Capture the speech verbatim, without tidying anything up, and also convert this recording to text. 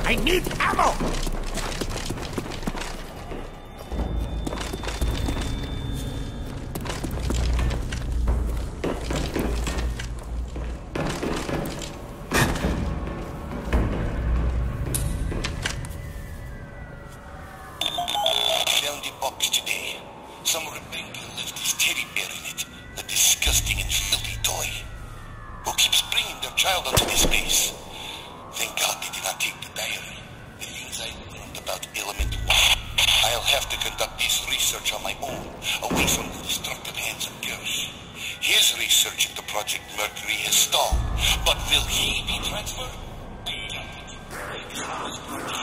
I need ammo! Found the box today. Some rebellion left his teddy bear in it. A disgusting and filthy toy. Who keeps bringing their child onto this base? Thank God they did not take the diary. The things I learned about Element one. I'll have to conduct this research on my own, away from the destructive hands of Gersh. His research into Project Mercury has stalled, but will he be transferred? I doubt it.